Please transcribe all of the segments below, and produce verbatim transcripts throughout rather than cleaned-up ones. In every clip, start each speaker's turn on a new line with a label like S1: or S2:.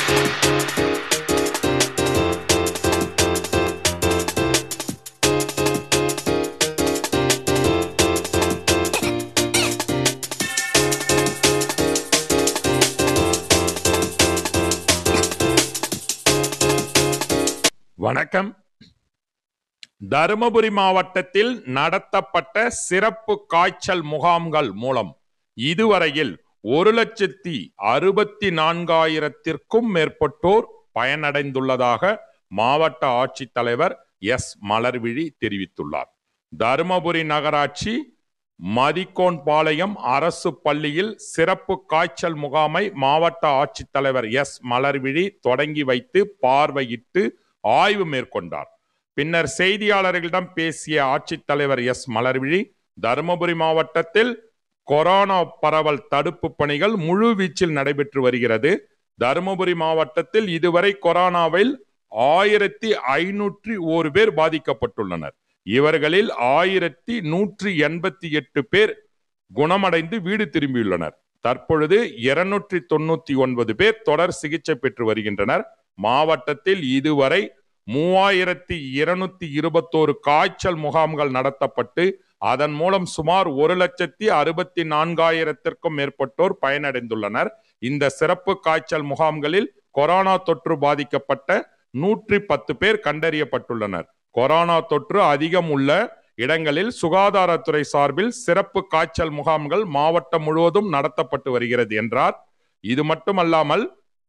S1: வணக்கம். தருமபுரி மாவட்டத்தில் நடத்தப்பட்ட சிறப்பு காய்ச்சல் முகாம்கள் மூலம் இதுவரையில் ஒரு லட்சத்தி அறுபத்தி நான்காயிரத்திற்கும் மேற்பட்டோர் பயனடைந்துள்ளதாக மாவட்ட ஆட்சித்தலைவர் எஸ் மலர்விழி தெரிவித்துள்ளார். தருமபுரி நகராட்சி மதிக்கோன்பாளையம் அரசு பள்ளியில் சிறப்பு காய்ச்சல் முகாமை மாவட்ட ஆட்சித்தலைவர் எஸ் மலர்விழி தொடங்கி வைத்து பார்வையிட்டு ஆய்வு மேற்கொண்டார். பின்னர் செய்தியாளர்களிடம் பேசிய ஆட்சித்தலைவர் எஸ் மலர்விழி, தருமபுரி மாவட்டத்தில் கொரோனா பரவல் தடுப்பு பணிகள் முழு வீச்சில் நடைபெற்று வருகிறது. தருமபுரி மாவட்டத்தில் இதுவரை கொரோனாவில் ஆயிரத்தி ஐநூற்றி ஒரு பேர் பாதிக்கப்பட்டுள்ளனர். இவர்களில் ஆயிரத்தி நூற்றி எண்பத்தி எட்டு பேர் குணமடைந்து வீடு திரும்பியுள்ளனர். தற்பொழுது இருநூற்றி தொண்ணூத்தி ஒன்பது பேர் தொடர் சிகிச்சை பெற்று வருகின்றனர். மாவட்டத்தில் இதுவரை மூவாயிரத்தி இருநூத்தி இருபத்தோரு காய்ச்சல் முகாம்கள் நடத்தப்பட்டு அதன் மூலம் சுமார் ஒரு லட்சத்தி அறுபத்தி நான்காயிரத்திற்கும் மேற்பட்டோர் பயனடைந்துள்ளனர். இந்த சிறப்பு காய்ச்சல் முகாம்களில் கொரோனா தொற்று பாதிக்கப்பட்ட நூற்றி பத்து பேர் கண்டறியப்பட்டுள்ளனர். கொரோனா தொற்று அதிகம் உள்ள இடங்களில் சுகாதாரத்துறை சார்பில் சிறப்பு காய்ச்சல் முகாம்கள் மாவட்டம் முழுவதும் நடத்தப்பட்டு வருகிறது என்றார். இது மட்டுமல்லாமல்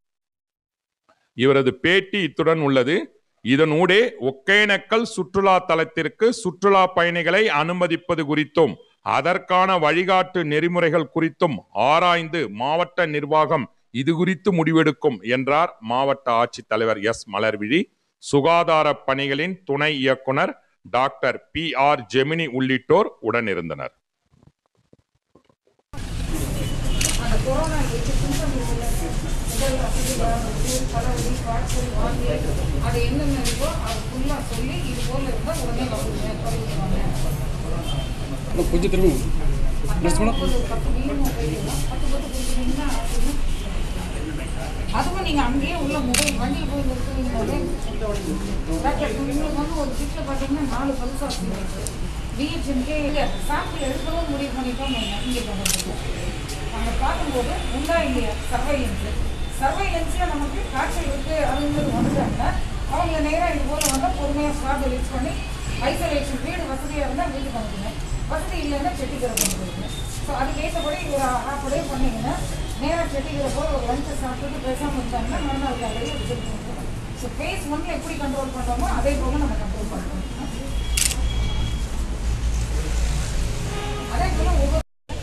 S1: இவரது பேட்டி இத்துடன் உள்ளது. இதனூடே ஒகேனக்கல் சுற்றுலா தலத்திற்கு சுற்றுலா பயணிகளை அனுமதிப்பது குறித்தும் அதற்கான வழிகாட்டு நெறிமுறைகள் குறித்தும் ஆராய்ந்து மாவட்ட நிர்வாகம் இது குறித்து முடிவெடுக்கும் என்றார் மாவட்ட ஆட்சித்தலைவர் எஸ் மலர்விழி. சுகாதார பணிகளின் துணை இயக்குனர் டாக்டர் பி ஆர் ஜெமினி உள்ளிட்டோர் உடனிருந்தனர்.
S2: அது என்னென்ன இருக்கோ அது ஃபுல்லாக சொல்லி இது போல இருந்தால் உடனே கொஞ்சம் திரும்ப பத்து மீன் பத்து பத்து கொடுத்தீங்கன்னா அதுவும் நீங்கள் அங்கேயே உள்ள மொபைல் வண்டியில் போய் நிறுத்துவீங்கன்னாலே உங்களுக்கு வந்து ஒரு சீட்டில் பார்த்தீங்கன்னா நாலு பல்ஸ் பிஹெச்எம்கே இல்லை சாம்பிள் எடுக்கவும் முடிவு பண்ணிட்டோம். இங்கே பண்ணுறோம் நாங்கள் பார்க்கும்போது உண்டா இல்லையா சர்வைலன்ஸு சர்வைலன்ஸில் நமக்கு காய்ச்சல் இருக்குது அதுங்கிறது வந்துட்டாங்க. அவங்க நேராக இது போல் வந்தால் பொறுமையாக ஸ்வாப் ரிலீஸ் பண்ணி ஐசோலேஷன் வீடு வசதியாக இருந்தால் வீட்டுக்கு வந்துடுங்க, வசதி இல்லைன்னா செட்டிக்கிற பண்ணுறீங்க. ஸோ அதுக்கு ஏற்றபடி ஒரு ஹாஃப் டே பண்ணிங்கன்னா நேராக செட்டிக்கிற போல் ஒரு லஞ்சை சாப்பிட்டு பேசாமல் இருந்தாங்கன்னா மறுநாள் காலையில் ரிசல்ட் பண்ணுறோம். ஸோ ஃபேஸ் ஒன்றில் எப்படி கண்ட்ரோல் பண்ணுறோமோ அதே போல் நம்ம கண்ட்ரோல் பண்ணுறோம். அதே போல் ஒவ்வொரு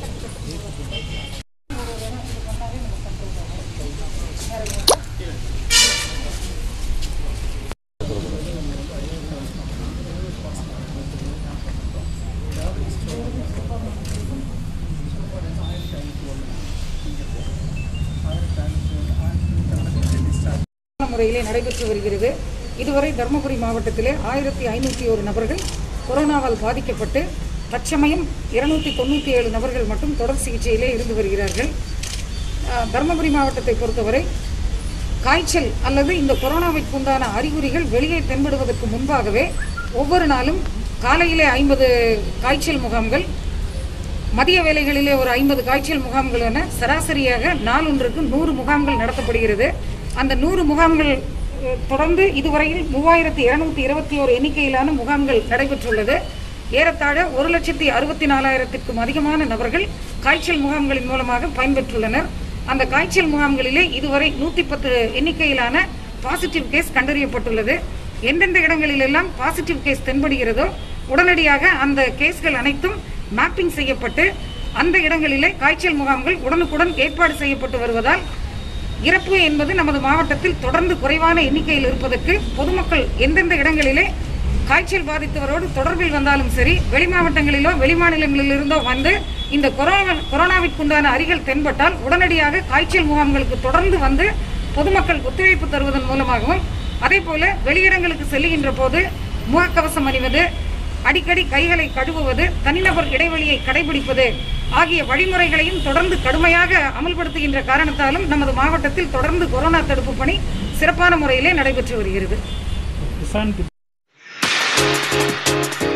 S2: முறையிலே நடைபெற்று வருகிறது. இதுவரை தருமபுரி மாவட்டத்திலே ஆயிரத்தி ஐநூற்றி ஒரு நபர்கள் கொரோனாவால் பாதிக்கப்பட்டு தற்சமயம் இருநூத்தி தொண்ணூற்றி ஏழு நபர்கள் மட்டும் தொடர் சிகிச்சையிலே இருந்து வருகிறார்கள். தருமபுரி மாவட்டத்தை பொறுத்தவரை காய்ச்சல் அல்லது இந்த கொரோனாவிற்கு உண்டான அறிகுறிகள் வெளியே தென்படுவதற்கு முன்பாகவே ஒவ்வொரு நாளும் காலையிலே ஐம்பது காய்ச்சல் முகாம்கள், மதிய வேளைகளிலே ஒரு ஐம்பது காய்ச்சல் முகாம்கள் என சராசரியாக நாளொன்றுக்கு நூறு முகாம்கள் நடத்தப்படுகிறது. அந்த நூறு முகாம்கள் தொடர்ந்து இதுவரையில் மூவாயிரத்தி இருநூத்தி இருபத்தி ஓரு எண்ணிக்கையிலான முகாம்கள் நடைபெற்றுள்ளது. ஏறத்தாழ ஒரு லட்சத்தி அறுபத்தி நாலாயிரத்திற்கும் அதிகமான நபர்கள் காய்ச்சல் முகாம்களின் மூலமாக பயன்பெற்றுள்ளனர். அந்த காய்ச்சல் முகாம்களிலே இதுவரை நூற்றி பத்து எண்ணிக்கையிலான பாசிட்டிவ் கேஸ் கண்டறியப்பட்டுள்ளது. எந்தெந்த இடங்களிலெல்லாம் பாசிட்டிவ் கேஸ் தென்படுகிறதோ உடனடியாக அந்த கேஸ்கள் அனைத்தும் மேப்பிங் செய்யப்பட்டு அந்த இடங்களிலே காய்ச்சல் முகாம்கள் உடனுக்குடன் ஏற்பாடு செய்யப்பட்டு வருவதால் இறப்பு என்பது நமது மாவட்டத்தில் தொடர்ந்து குறைவான எண்ணிக்கையில் இருப்பதற்கு பொதுமக்கள் எந்தெந்த இடங்களிலே காய்ச்சல் பாதித்தவரோடு தொடர்பில் வந்தாலும் சரி, வெளி மாவட்டங்களிலோ வெளிமாநிலங்களிலிருந்தோ வந்து இந்த கொரோனா கொரோனாவிற்குண்டான அறிகுறிகள் தென்பட்டால் உடனடியாக காய்ச்சல் முகாம்களுக்கு தொடர்ந்து வந்து பொதுமக்கள் ஒத்துழைப்பு தருவதன் மூலமாகவும், அதே போல வெளியிடங்களுக்கு செல்லுகின்ற போது முகக்கவசம் அணிவது, அடிக்கடி கைகளை கழுவுவது, தனிநபர் இடைவெளியை கடைபிடிப்பது ஆகிய வழிமுறைகளையும் தொடர்ந்து கடுமையாக அமல்படுத்துகின்ற காரணத்தாலும் நமது மாவட்டத்தில் தொடர்ந்து கொரோனா தடுப்பு பணி சிறப்பான முறையிலே நடைபெற்று வருகிறது.